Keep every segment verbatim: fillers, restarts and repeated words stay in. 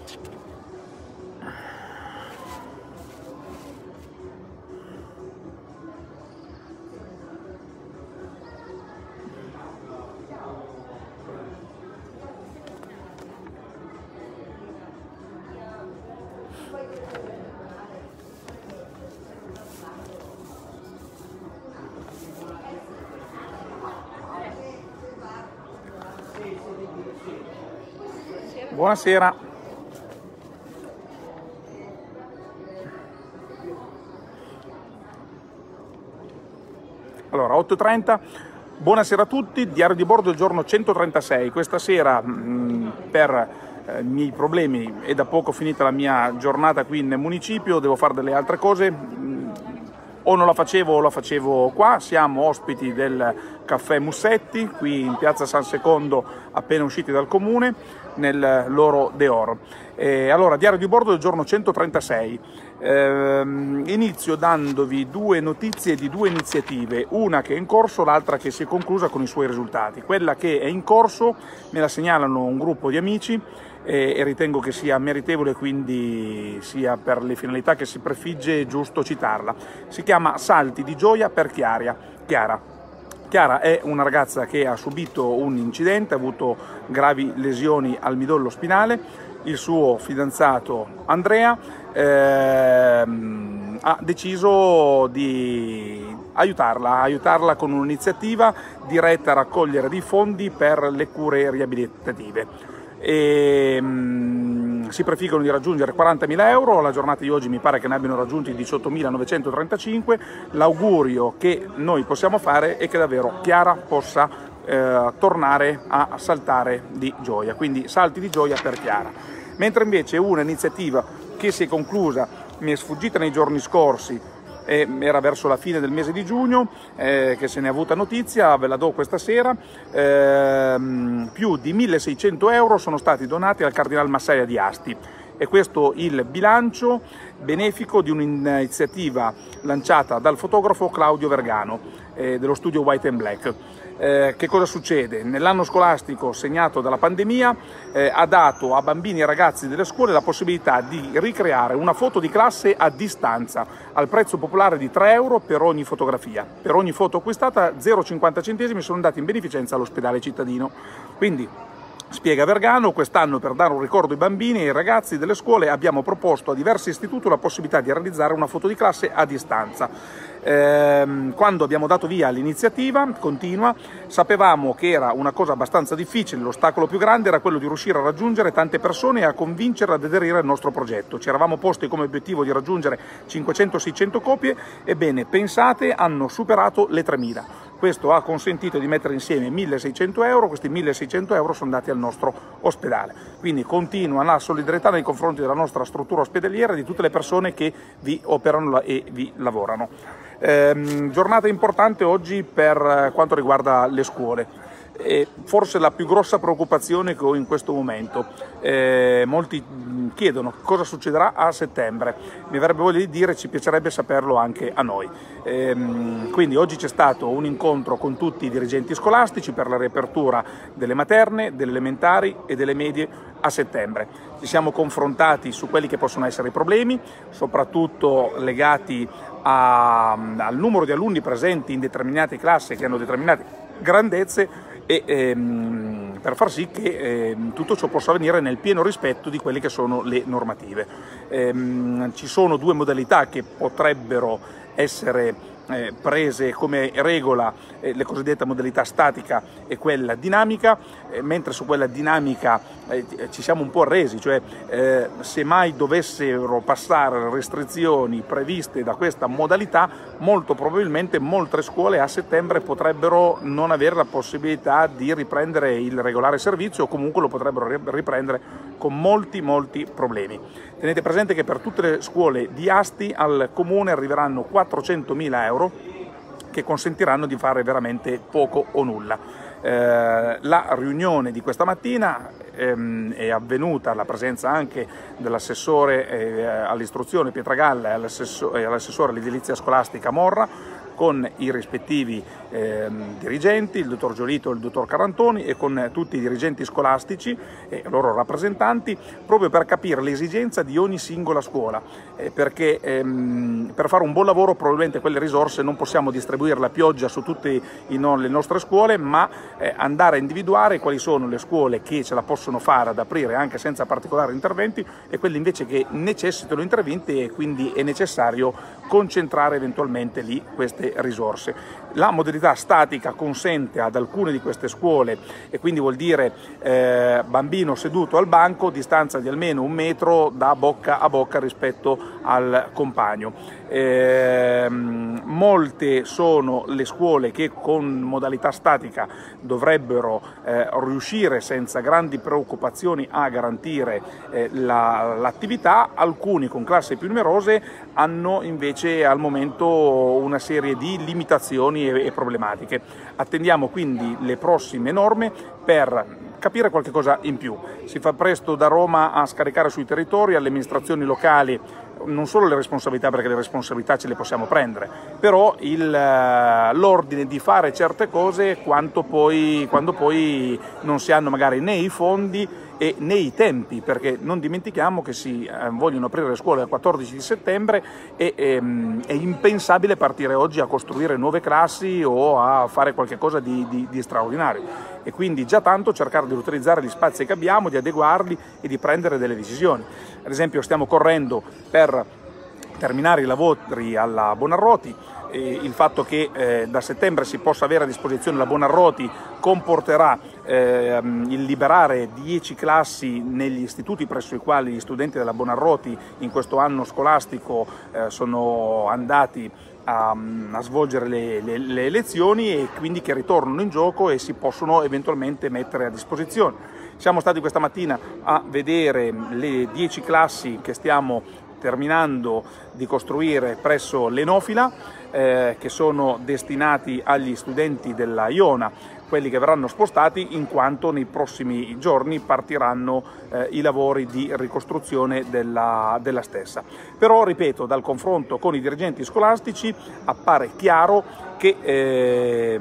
Buonasera. Allora, otto e trenta, buonasera a tutti, diario di bordo del giorno centotrentasei. Questa sera mh, per eh, i miei problemi è da poco finita la mia giornata qui in municipio, devo fare delle altre cose, mh, o non la facevo o la facevo qua. Siamo ospiti del caffè Mussetti, qui in piazza San Secondo, appena usciti dal comune, nel loro Deor. Eh, allora, diario di bordo del giorno centotrentasei. Eh, inizio dandovi due notizie di due iniziative, una che è in corso, l'altra che si è conclusa con i suoi risultati. Quella che è in corso me la segnalano un gruppo di amici eh, e ritengo che sia meritevole, quindi sia per le finalità che si prefigge giusto citarla. Si chiama Salti di gioia per Chiara. Chiara. Chiara è una ragazza che ha subito un incidente, ha avuto gravi lesioni al midollo spinale. Il suo fidanzato Andrea ehm, ha deciso di aiutarla, aiutarla con un'iniziativa diretta a raccogliere dei fondi per le cure riabilitative. E, mh, si prefiggono di raggiungere quarantamila euro, la giornata di oggi mi pare che ne abbiano raggiunti diciottomilanovecentotrentacinque. L'augurio che noi possiamo fare è che davvero Chiara possa eh, tornare a saltare di gioia, quindi salti di gioia per Chiara. Mentre invece una iniziativa che si è conclusa, mi è sfuggita nei giorni scorsi, Eh, era verso la fine del mese di giugno eh, che se ne è avuta notizia, ve la do questa sera. Eh, più di milleseicento euro sono stati donati al Cardinal Massaia di Asti, e questo il bilancio benefico di un'iniziativa lanciata dal fotografo Claudio Vergano eh, dello studio White and Black. Eh, che cosa succede? Nell'anno scolastico segnato dalla pandemia eh, ha dato a bambini e ragazzi delle scuole la possibilità di ricreare una foto di classe a distanza al prezzo popolare di tre euro per ogni fotografia. Per ogni foto acquistata zero virgola cinquanta centesimi sono andati in beneficenza all'ospedale cittadino. Quindi, spiega Vergano, quest'anno per dare un ricordo ai bambini e ai ragazzi delle scuole abbiamo proposto a diversi istituti la possibilità di realizzare una foto di classe a distanza. Eh, quando abbiamo dato via all'iniziativa, continua, sapevamo che era una cosa abbastanza difficile, l'ostacolo più grande era quello di riuscire a raggiungere tante persone e a convincerle ad aderire al nostro progetto. Ci eravamo posti come obiettivo di raggiungere cinquecento seicento copie, ebbene pensate, hanno superato le tremila. Questo ha consentito di mettere insieme milleseicento euro, questi milleseicento euro sono andati al nostro ospedale. Quindi continua la solidarietà nei confronti della nostra struttura ospedaliera e di tutte le persone che vi operano e vi lavorano. Eh, giornata importante oggi per quanto riguarda le scuole. E forse la più grossa preoccupazione che ho in questo momento. Eh, molti chiedono cosa succederà a settembre. Mi avrebbe voglia di dire, ci piacerebbe saperlo anche a noi. Eh, quindi oggi c'è stato un incontro con tutti i dirigenti scolastici per la riapertura delle materne, delle elementari e delle medie a settembre. Ci siamo confrontati su quelli che possono essere i problemi, soprattutto legati a, al numero di alunni presenti in determinate classi che hanno determinate grandezze, e ehm, per far sì che ehm, tutto ciò possa avvenire nel pieno rispetto di quelle che sono le normative. Ehm, ci sono due modalità che potrebbero essere eh, prese come regola, eh, la cosiddetta modalità statica e quella dinamica, eh, mentre su quella dinamica eh, ci siamo un po' arresi, cioè eh, se mai dovessero passare restrizioni previste da questa modalità, molto probabilmente molte scuole a settembre potrebbero non avere la possibilità di riprendere il regolare servizio, o comunque lo potrebbero riprendere con molti molti problemi. Tenete presente che per tutte le scuole di Asti al comune arriveranno quattrocentomila euro che consentiranno di fare veramente poco o nulla. Eh, la riunione di questa mattina ehm, è avvenuta alla presenza anche dell'assessore eh, all'istruzione Pietragalla e all'assessore all'edilizia scolastica Morra, con i rispettivi eh, dirigenti, il dottor Giolito e il dottor Carantoni, e con tutti i dirigenti scolastici e i loro rappresentanti, proprio per capire l'esigenza di ogni singola scuola, eh, perché ehm, per fare un buon lavoro probabilmente quelle risorse non possiamo distribuirle a pioggia su tutte i, no, le nostre scuole, ma eh, andare a individuare quali sono le scuole che ce la possono fare ad aprire anche senza particolari interventi e quelle invece che necessitano interventi, e quindi è necessario concentrare eventualmente lì queste risorse. La modalità statica consente ad alcune di queste scuole, e quindi vuol dire eh, bambino seduto al banco, distanza di almeno un metro da bocca a bocca rispetto al compagno. Eh, molte sono le scuole che con modalità statica dovrebbero eh, riuscire senza grandi preoccupazioni a garantire eh, la, l'attività. Alcuni con classi più numerose hanno invece al momento una serie di limitazioni e, e problematiche. Attendiamo quindi le prossime norme per capire qualche cosa in più. Si fa presto da Roma a scaricare sui territori, alle amministrazioni locali, non solo le responsabilità, perché le responsabilità ce le possiamo prendere, però il, l'ordine di fare certe cose quanto poi, quando poi non si hanno magari né i fondi e né i tempi, perché non dimentichiamo che si eh, vogliono aprire le scuole il quattordici di settembre e ehm, è impensabile partire oggi a costruire nuove classi o a fare qualche cosa di, di, di straordinario, e quindi già tanto cercare di utilizzare gli spazi che abbiamo, di adeguarli e di prendere delle decisioni. Ad esempio stiamo correndo per terminare i lavori alla Buonarroti. E il fatto che eh, da settembre si possa avere a disposizione la Buonarroti comporterà eh, il liberare dieci classi negli istituti presso i quali gli studenti della Buonarroti in questo anno scolastico eh, sono andati a, a svolgere le, le, le lezioni, e quindi che ritornano in gioco e si possono eventualmente mettere a disposizione. Siamo stati questa mattina a vedere le dieci classi che stiamo terminando di costruire presso l'Enofila, eh, che sono destinati agli studenti della Iona, quelli che verranno spostati in quanto nei prossimi giorni partiranno eh, i lavori di ricostruzione della, della stessa. Però, ripeto, dal confronto con i dirigenti scolastici appare chiaro che eh,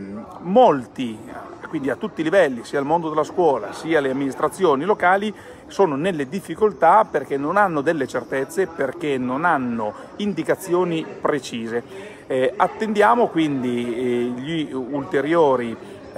molti, quindi a tutti i livelli, sia il mondo della scuola sia le amministrazioni locali, sono nelle difficoltà perché non hanno delle certezze, perché non hanno indicazioni precise. Eh, attendiamo quindi eh, gli ulteriori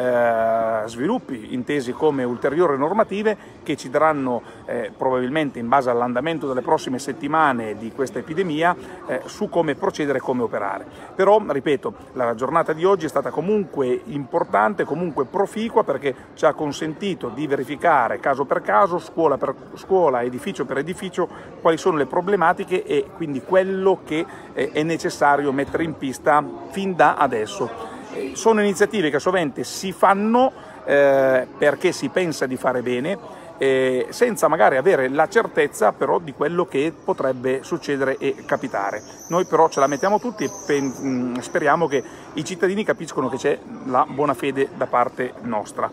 eh, sviluppi, intesi come ulteriori normative, che ci daranno eh, probabilmente, in base all'andamento delle prossime settimane di questa epidemia, eh, su come procedere e come operare. Però, ripeto, la giornata di oggi è stata comunque importante, comunque proficua, perché ci ha consentito di verificare caso per caso, scuola per scuola, edificio per edificio, quali sono le problematiche e quindi quello che eh, è necessario mettere in pista fin da adesso. Eh, sono iniziative che sovente si fanno eh, perché si pensa di fare bene, Eh, senza magari avere la certezza però di quello che potrebbe succedere e capitare. Noi però ce la mettiamo tutti e pen- speriamo che i cittadini capiscono che c'è la buona fede da parte nostra.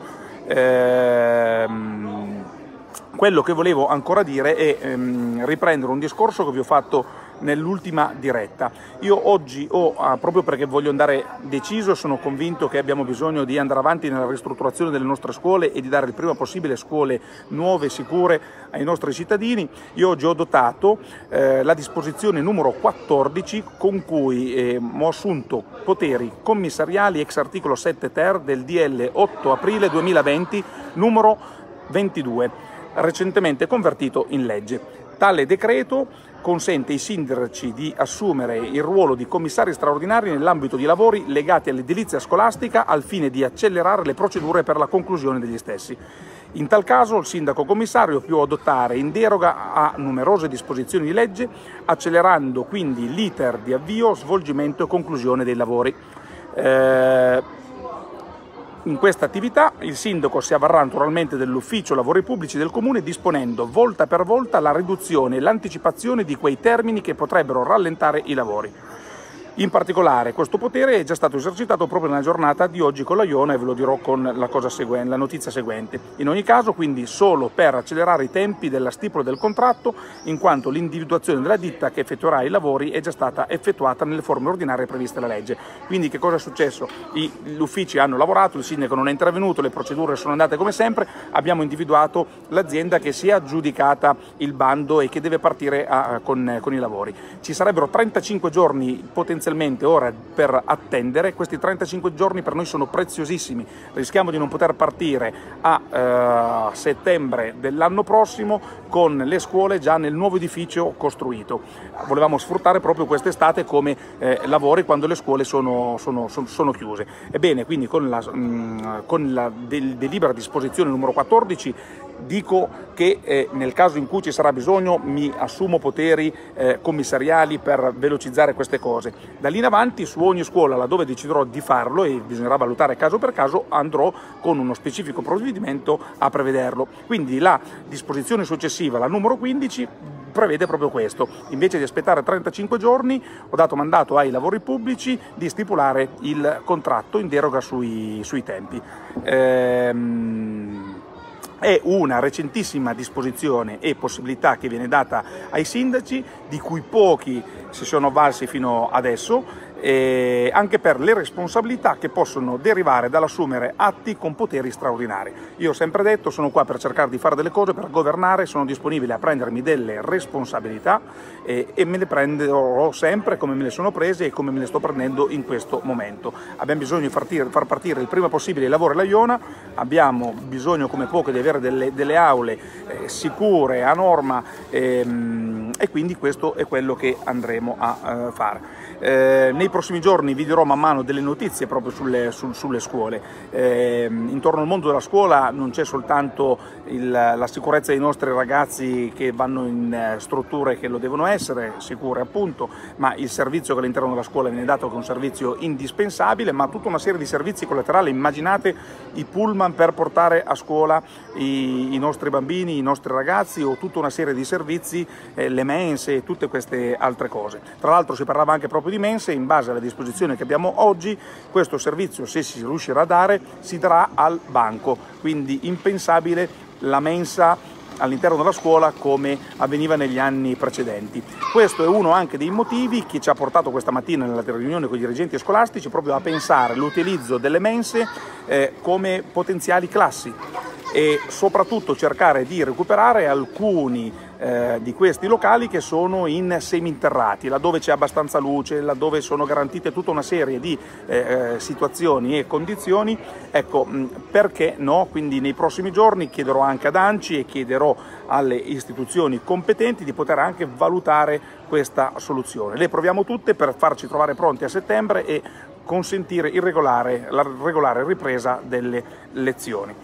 Ehm, quello che volevo ancora dire è ehm, riprendere un discorso che vi ho fatto nell'ultima diretta. Io oggi ho, ah, proprio perché voglio andare deciso, sono convinto che abbiamo bisogno di andare avanti nella ristrutturazione delle nostre scuole e di dare il prima possibile scuole nuove, sicure ai nostri cittadini. Io oggi ho adottato eh, la disposizione numero quattordici con cui eh, ho assunto poteri commissariali ex articolo sette ter del D L otto aprile duemilaventi numero ventidue, recentemente convertito in legge. Tale decreto consente ai sindaci di assumere il ruolo di commissari straordinari nell'ambito di lavori legati all'edilizia scolastica al fine di accelerare le procedure per la conclusione degli stessi. In tal caso il sindaco commissario può adottare in deroga a numerose disposizioni di legge, accelerando quindi l'iter di avvio, svolgimento e conclusione dei lavori. Eh, In questa attività il sindaco si avvarrà naturalmente dell'ufficio lavori pubblici del comune, disponendo volta per volta la riduzione e l'anticipazione di quei termini che potrebbero rallentare i lavori. In particolare questo potere è già stato esercitato proprio nella giornata di oggi con la Iona e ve lo dirò con la, cosa seguente, la notizia seguente. In ogni caso quindi solo per accelerare i tempi della stipula del contratto, in quanto l'individuazione della ditta che effettuerà i lavori è già stata effettuata nelle forme ordinarie previste dalla legge. Quindi che cosa è successo? I, gli uffici hanno lavorato, il sindaco non è intervenuto, le procedure sono andate come sempre, abbiamo individuato l'azienda che si è aggiudicata il bando e che deve partire a, con, con i lavori. Ci sarebbero trentacinque giorni potenzialmente ora per attendere. Questi trentacinque giorni per noi sono preziosissimi, rischiamo di non poter partire a eh, settembre dell'anno prossimo con le scuole già nel nuovo edificio costruito. Volevamo sfruttare proprio quest'estate come eh, lavori quando le scuole sono, sono, sono, sono chiuse. Ebbene, quindi con la, mh, con la del, delibera disposizione numero quattordici dico che eh, nel caso in cui ci sarà bisogno mi assumo poteri eh, commissariali per velocizzare queste cose. Da lì in avanti su ogni scuola, laddove deciderò di farlo, e bisognerà valutare caso per caso, andrò con uno specifico provvedimento a prevederlo. Quindi la disposizione successiva, la numero quindici, prevede proprio questo. Invece di aspettare trentacinque giorni ho dato mandato ai lavori pubblici di stipulare il contratto in deroga sui, sui tempi. Ehm... È una recentissima disposizione e possibilità che viene data ai sindaci, di cui pochi si sono avvalsi fino adesso, e anche per le responsabilità che possono derivare dall'assumere atti con poteri straordinari. Io ho sempre detto, sono qua per cercare di fare delle cose, per governare, sono disponibile a prendermi delle responsabilità e, e me le prenderò sempre come me le sono prese e come me le sto prendendo in questo momento. Abbiamo bisogno di far, far partire il prima possibile i lavori alla Iona, abbiamo bisogno come poco di avere delle, delle aule eh, sicure, a norma, ehm, e quindi questo è quello che andremo a eh, fare. Eh, nei prossimi giorni vi dirò man mano delle notizie proprio sulle, su, sulle scuole. Eh, intorno al mondo della scuola non c'è soltanto il, la sicurezza dei nostri ragazzi che vanno in eh, strutture che lo devono essere, sicure appunto, ma il servizio che all'interno della scuola viene dato, che è un servizio indispensabile, ma tutta una serie di servizi collaterali. Immaginate i pullman per portare a scuola i, i nostri bambini, i nostri ragazzi, o tutta una serie di servizi, eh, le mense e tutte queste altre cose. Tra l'altro si parlava anche proprio di mense. In base alla disposizione che abbiamo oggi, questo servizio, se si riuscirà a dare, si darà al banco, quindi impensabile la mensa all'interno della scuola come avveniva negli anni precedenti. Questo è uno anche dei motivi che ci ha portato questa mattina nella riunione con i dirigenti scolastici proprio a pensare l'utilizzo delle mense eh, come potenziali classi, e soprattutto cercare di recuperare alcuni eh, di questi locali che sono in seminterrati, laddove c'è abbastanza luce, laddove sono garantite tutta una serie di eh, situazioni e condizioni. Ecco, mh, perché no? Quindi nei prossimi giorni chiederò anche ad ANCI e chiederò alle istituzioni competenti di poter anche valutare questa soluzione. Le proviamo tutte per farci trovare pronti a settembre e consentire il regolare, la regolare ripresa delle lezioni.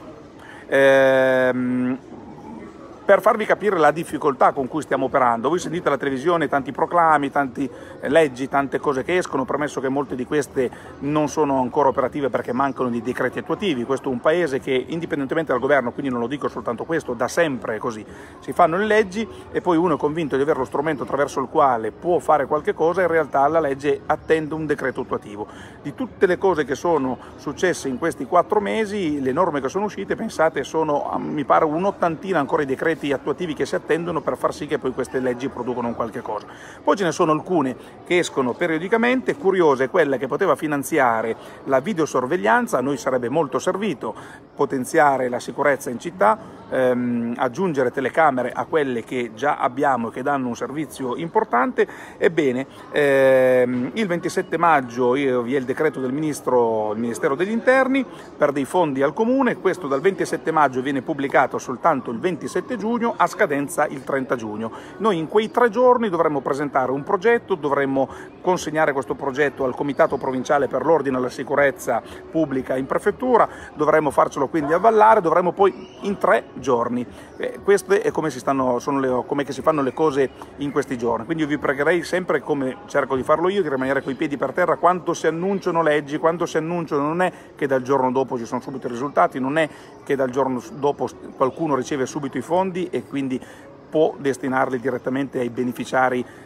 Ehm, per farvi capire la difficoltà con cui stiamo operando, voi sentite alla televisione tanti proclami, tanti leggi, tante cose che escono, premesso che molte di queste non sono ancora operative perché mancano di decreti attuativi. Questo è un paese che, indipendentemente dal governo, quindi non lo dico soltanto questo, da sempre è così, si fanno le leggi e poi uno è convinto di avere lo strumento attraverso il quale può fare qualche cosa, in realtà la legge attende un decreto attuativo. Di tutte le cose che sono successe in questi quattro mesi, le norme che sono uscite, pensate, sono mi pare un'ottantina ancora i decreti attuativi che si attendono per far sì che poi queste leggi producano un qualche cosa. Poi ce ne sono alcune che escono periodicamente. Curiosa è quella che poteva finanziare la videosorveglianza, a noi sarebbe molto servito potenziare la sicurezza in città, ehm, aggiungere telecamere a quelle che già abbiamo e che danno un servizio importante. Ebbene, ehm, il ventisette maggio vi è il decreto del ministro, il Ministero degli Interni, per dei fondi al Comune. Questo dal ventisette maggio viene pubblicato soltanto il ventisette giugno, a scadenza il trenta giugno. Noi in quei tre giorni dovremmo presentare un progetto, dovremmo consegnare questo progetto al Comitato Provinciale per l'Ordine e la Sicurezza Pubblica in Prefettura, dovremmo farcelo quindi avvallare, dovremmo poi in tre giorni. Eh, queste è come si, stanno, sono le, come che si fanno le cose in questi giorni. Quindi io vi pregherei sempre, come cerco di farlo io, di rimanere coi piedi per terra. Quando si annunciano leggi, quando si annunciano, non è che dal giorno dopo ci sono subito i risultati, non è che dal giorno dopo qualcuno riceve subito i fondi e quindi può destinarli direttamente ai beneficiari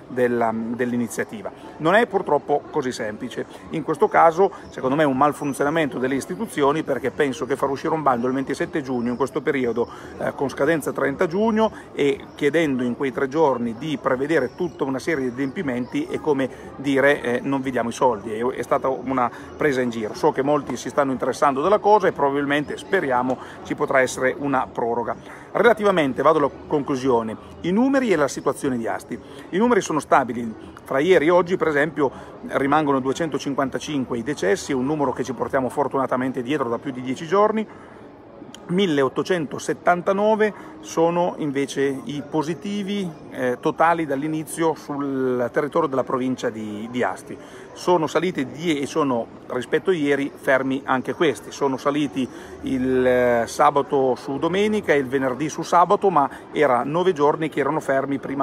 dell'iniziativa. Non è purtroppo così semplice. In questo caso, secondo me, è un malfunzionamento delle istituzioni, perché penso che far uscire un bando il ventisette giugno, in questo periodo, eh, con scadenza trenta giugno, e chiedendo in quei tre giorni di prevedere tutta una serie di adempimenti, è come dire eh, non vi diamo i soldi. È, è stata una presa in giro. So che molti si stanno interessando della cosa e probabilmente, speriamo, ci potrà essere una proroga. Relativamente, vado alla conclusione, i numeri e la situazione di Asti. I numeri sono stabili. Fra ieri e oggi, per esempio, rimangono duecentocinquantacinque i decessi, un numero che ci portiamo fortunatamente dietro da più di dieci giorni. milleottocentosettantanove sono invece i positivi eh, totali dall'inizio sul territorio della provincia di, di Asti. Sono saliti di, e sono, rispetto a ieri, fermi anche questi. Sono saliti il eh, sabato su domenica e il venerdì su sabato, ma era nove giorni che erano fermi prima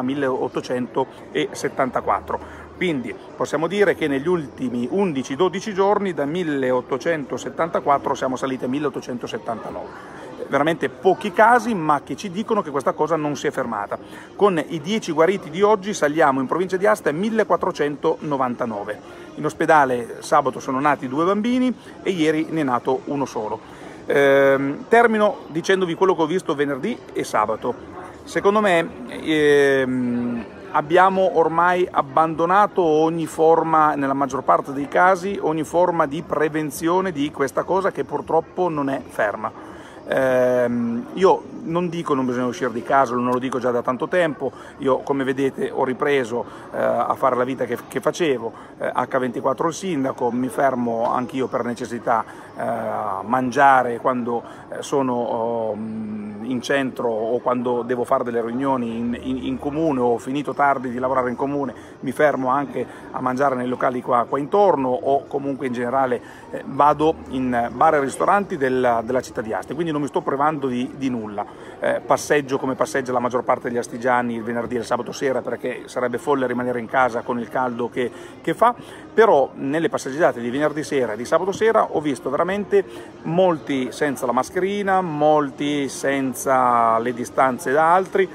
milleottocentosettantaquattro. Quindi possiamo dire che negli ultimi undici dodici giorni, da milleottocentosettantaquattro siamo saliti a milleottocentosettantanove. Veramente pochi casi, ma che ci dicono che questa cosa non si è fermata. Con i dieci guariti di oggi saliamo in provincia di Asti a millequattrocentonovantanove. In ospedale sabato sono nati due bambini e ieri ne è nato uno solo. Ehm, termino dicendovi quello che ho visto venerdì e sabato. Secondo me ehm, abbiamo ormai abbandonato ogni forma, nella maggior parte dei casi, ogni forma di prevenzione di questa cosa che purtroppo non è ferma. Eh, io non dico non bisogna uscire di casa, non lo dico già da tanto tempo. Io, come vedete, ho ripreso eh, a fare la vita che, che facevo, eh, acca ventiquattro il sindaco, mi fermo anch'io per necessità eh, a mangiare quando eh, sono oh, in centro o quando devo fare delle riunioni in, in, in comune, o ho finito tardi di lavorare in comune, mi fermo anche a mangiare nei locali qua, qua intorno, o comunque in generale eh, vado in bar e ristoranti del, della città di Asti, quindi non mi sto privando di, di nulla. Eh, passeggio come passeggia la maggior parte degli astigiani il venerdì e il sabato sera, perché sarebbe folle rimanere in casa con il caldo che, che fa, però nelle passeggiate di venerdì sera e di sabato sera ho visto veramente molti senza la mascherina, molti senza le distanze da altri,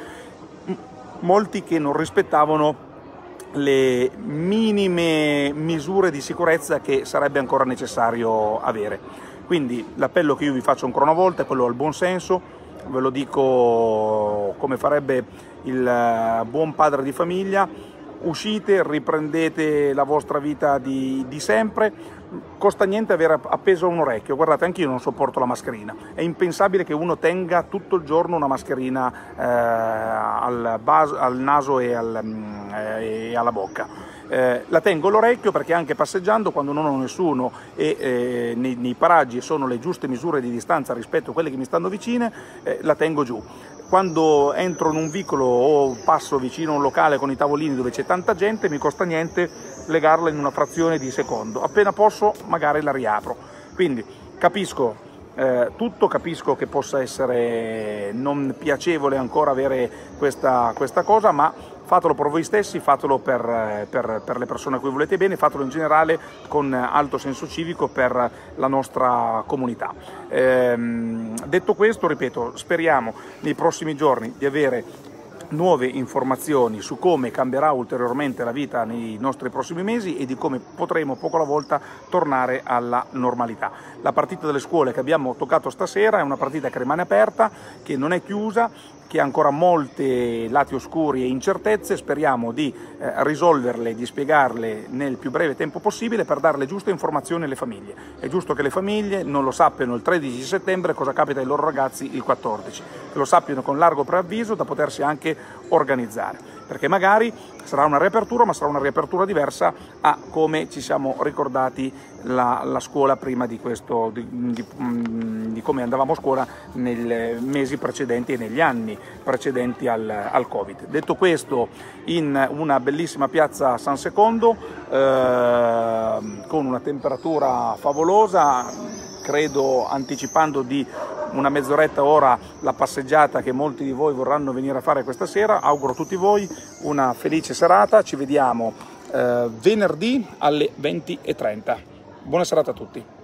molti che non rispettavano le minime misure di sicurezza che sarebbe ancora necessario avere. Quindi l'appello che io vi faccio ancora una volta è quello al buon senso, ve lo dico come farebbe il buon padre di famiglia: uscite, riprendete la vostra vita di, di sempre, costa niente avere appeso a un orecchio. Guardate, anche io non sopporto la mascherina, è impensabile che uno tenga tutto il giorno una mascherina eh, al, bas, al naso e, al, eh, e alla bocca. Eh, la tengo all'orecchio perché anche passeggiando, quando non ho nessuno e eh, nei, nei paraggi sono le giuste misure di distanza rispetto a quelle che mi stanno vicine, eh, la tengo giù. Quando entro in un vicolo o passo vicino a un locale con i tavolini dove c'è tanta gente, mi costa niente legarla in una frazione di secondo. Appena posso magari la riapro. Quindi capisco eh, tutto, capisco che possa essere non piacevole ancora avere questa, questa cosa, ma fatelo per voi stessi, fatelo per, per, per le persone a cui volete bene, fatelo in generale con alto senso civico per la nostra comunità. Ehm, detto questo, ripeto, speriamo nei prossimi giorni di avere nuove informazioni su come cambierà ulteriormente la vita nei nostri prossimi mesi e di come potremo poco alla volta tornare alla normalità. La partita delle scuole che abbiamo toccato stasera è una partita che rimane aperta, che non è chiusa, che ha ancora molti lati oscuri e incertezze. Speriamo di eh, risolverle, di spiegarle nel più breve tempo possibile per dare le giuste informazioni alle famiglie. È giusto che le famiglie non lo sappiano il tredici settembre cosa capita ai loro ragazzi il quattordici, che lo sappiano con largo preavviso da potersi anche organizzare, perché magari sarà una riapertura, ma sarà una riapertura diversa a come ci siamo ricordati la, la scuola prima di questo, di, di, di come andavamo a scuola nei mesi precedenti e negli anni precedenti al, al Covid. Detto questo, in una bellissima piazza San Secondo, eh, con una temperatura favolosa, credo anticipando di una mezz'oretta ora la passeggiata che molti di voi vorranno venire a fare questa sera. Auguro a tutti voi una felice serata, ci vediamo eh, venerdì alle venti e trenta. Buona serata a tutti.